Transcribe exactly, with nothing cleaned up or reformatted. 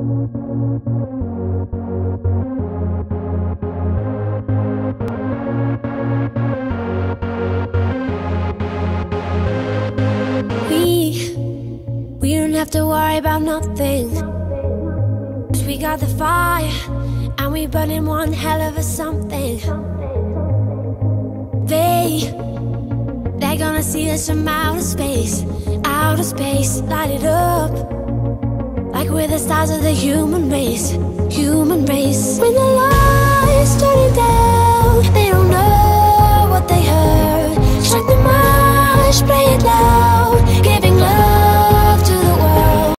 We, we don't have to worry about nothing, 'cause we got the fire, and we burning one hell of a something. They, they're gonna see us from outer space, outer space, light it up, like we're the stars of the human race, human race.